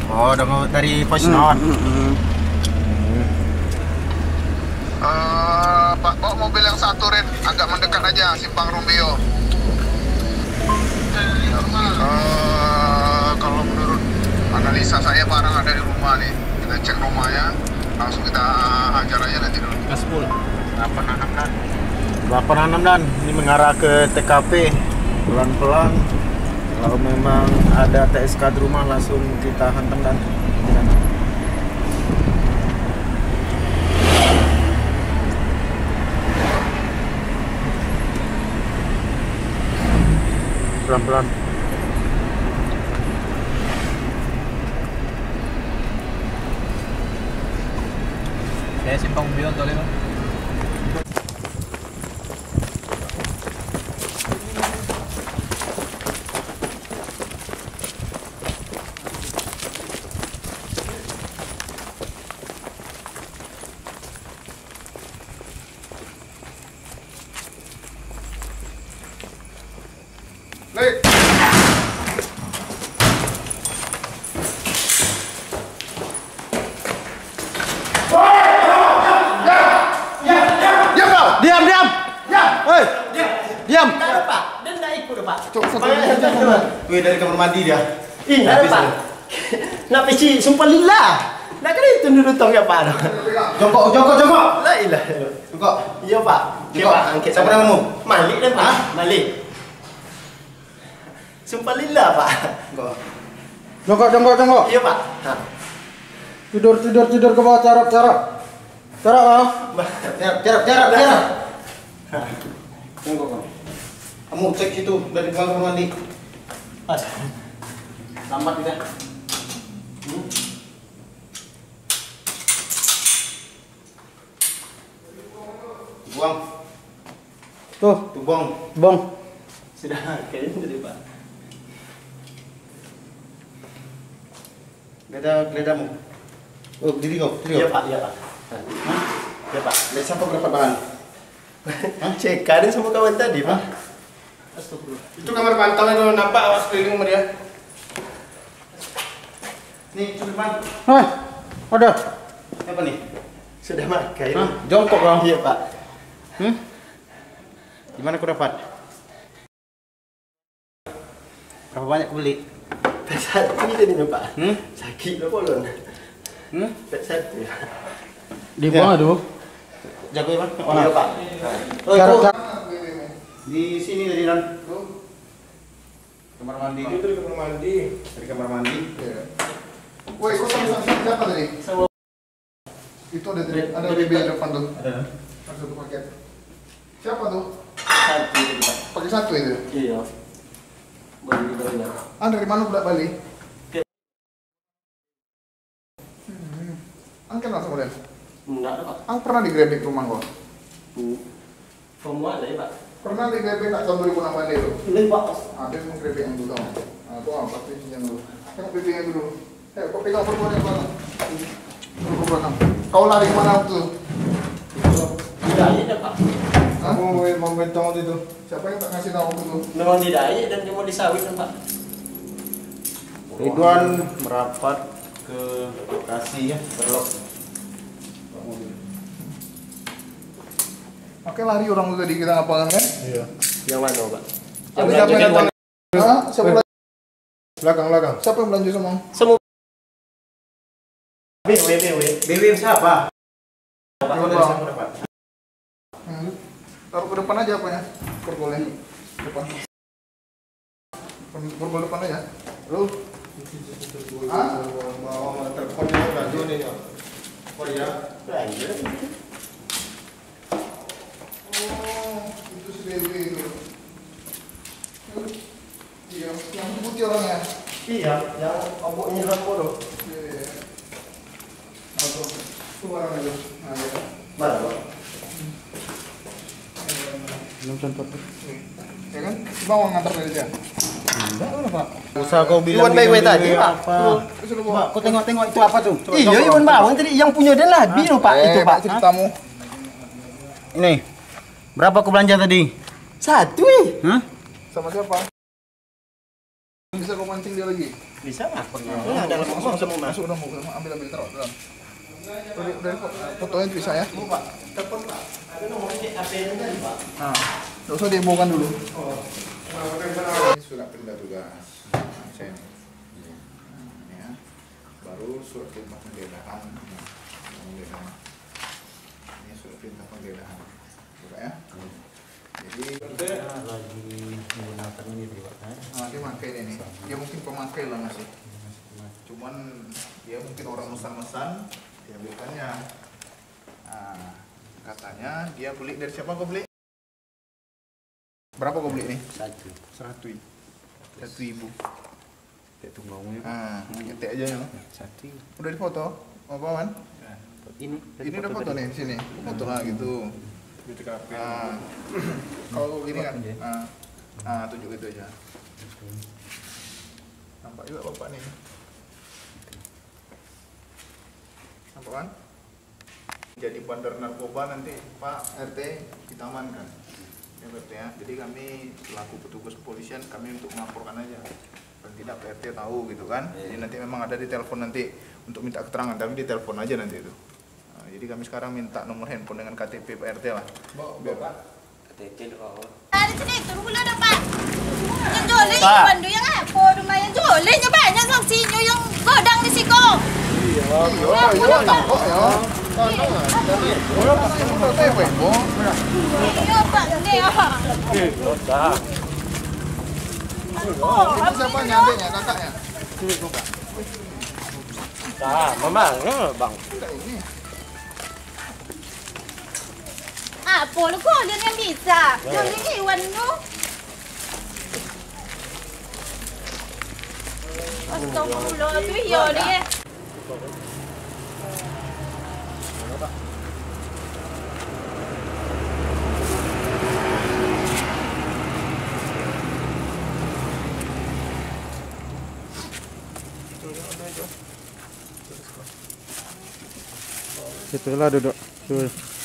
Oh, dari voice note. Pak, bawa mobil yang satu, Red. Agak mendekat aja, simpang Rumbio. Kalau menurut analisa saya barang ada di rumah nih. Kita cek rumahnya, langsung kita hajar aja nanti dulu. Gaspol 86 dan ini mengarah ke TKP pelan-pelan. Kalau memang ada TSK di rumah langsung kita hantam dan pelan-pelan. Saya simpang Bion tadi, Bang. Lek. Diam. Hei, diam. Pak, dan enggak ikut, Pak. Wih, dari kamar mandi dia. Iya, Pak. Nak peci sumpah lillah. Nak kena itu dulu tong ya, Pak. Jongkok. La ilah. Jongkok. Iya, Pak. Iya, Pak. Angkat Siapa namamu? Malik dan Pak. Malik. Sumpah lillah, Pak. Jongkok. Iya, Pak. Tidur ke bawah, carap. Carap, Jongkok. Kamu cek itu dari kamar mandi. Selamat tidak? Buang. Tuh buang. Sudah kayaknya tadi, Pak. Geledamu. Oh, diri kau. Iya, Pak. Iya, Pak. Siapa berapa bahan? Cek karin sama kawan tadi, Pak. Astagfirullah. Itu kamar pantau itu nampak awas keliling sama dia. Nih, Sudirman. Ada. Apa nih? Sudah makan. Jongkok kau. Iya, Pak. Gimana kau dapat? Berapa banyak kau beli? Pesat tadi, Pak. Sakit lo polon. Pesat. Di bawah tuh. Jago ya, Bang? Iya, Pak. Di sini tadi dan kamar mandi. Itu di kamar mandi. Dari kamar mandi. Iya. Woi, kok sama siapa tadi? Itu ada BB di depan tuh. Ada. Ada satu paket. Siapa tuh? Satu, Pak. Pakai satu itu. Iya. Baru. Dari mana budak Bali? Ang kenal sama dia? Enggak ada, Pak. Ang pernah digrebek rumah kok? Semua ada ya, Pak. Pernah digrebek tak tahun 2006 itu? Ini, Pak. Ada yang grebek yang dulu. Nah, tuh apa sih yang dulu? Tengok BB yang dulu. Kau pegang perempuan yang belakang. Duduk ke belakang. Kau lari kemana waktu itu? Tidak ada, Pak. Kamu mau bentong waktu itu? Siapa yang tak ngasih tahu waktu itu? Memang tidak ada dan cuma disawit kan, Pak. Ridwan merapat ke Bekasi ya, berlok. Oke, lari orang itu tadi kita ngapain kan? Iya. Yang mana, Pak? Tapi siapa yang datang? Hah? Siapa belanja? Belakang. Siapa yang belanja semua? Semua. BW siapa? Taruh ke depan aja apa ya? Pergolnya. Depan. Pergol depan aja. Lu? Hah? Mau telepon dia baju nih. Oh iya. Oh, itu si BW itu. Iya, yang putih orangnya. Iya, yang oboknya Rambo. Iya. Apa? Itu barang itu. Nah, ya. Mana, Pak? Belum sempat. Ya kan? Coba mau ngantar dari dia. Enggak lah, Pak. Usah kau bilang Iwan baik-baik tadi, Pak. apa? Pak, kau tengok itu apa tuh? Coba, Iya, jongkok. Iwan Bawang tadi yang punya dia lah, biru, Pak. Itu, Pak. ceritamu. Ini. Berapa kau belanja tadi? Satu, Hah? Sama siapa? Bisa kau mancing dia lagi? Bisa nggak? Nah, dalam ngomong semua mas. Masuk udah mau ambil taruh dalam. Udah fotonya bisa ya. Pak, telepon Pak. Ada nomor HP-nya tadi Pak. Nah, nggak usah diemokan dulu. Ini surat perintah tugas. Nah, saya ini. Nah, ini ya. Baru surat perintah penggeledahan. Penggeledahan. Ini surat perintah penggeledahan. Buka ya. Jadi lagi menggunakan ini Pak. nah, dia pakai ini. Dia mungkin pemakai lah masih. Cuman dia mungkin orang mesan-mesan diambilkannya. Nah, katanya dia beli dari siapa kau beli? Berapa kau beli nih? 100. 1.000. Itu ngomongnya Nah, ngetik aja ya. satu. Udah difoto? Apa man? Ini Ini udah foto nih di sini. Foto lah gitu. Nah, kalau gini kan, tunjuk itu aja. Nampak juga bapak nih. Nampak kan? Jadi bandar narkoba nanti Pak RT kita amankan. Ya RT ya. Jadi kami selaku petugas kepolisian kami untuk melaporkan aja. Dan tidak Pak RT tahu gitu kan. Jadi nanti memang ada di telepon nanti untuk minta keterangan, tapi di telepon aja nanti itu. Nah, jadi kami sekarang minta nomor handphone dengan KTP Pak RT lah. Biar KTP doang. Ada sini tunggu lah dapat. Yang jualin yang bandu yang apa rumah yang jualin yang banyak sang sinyo yang godang di siko. iya, takut ya. Iya pak ni ah. Itu siapa adiknya, kakaknya? Mama, bang. Enggak ini. Apa lu kau dia yang bisa? Jualin iwan tu. Astagfirullah tu ya dia. Situlah duduk. Tuh.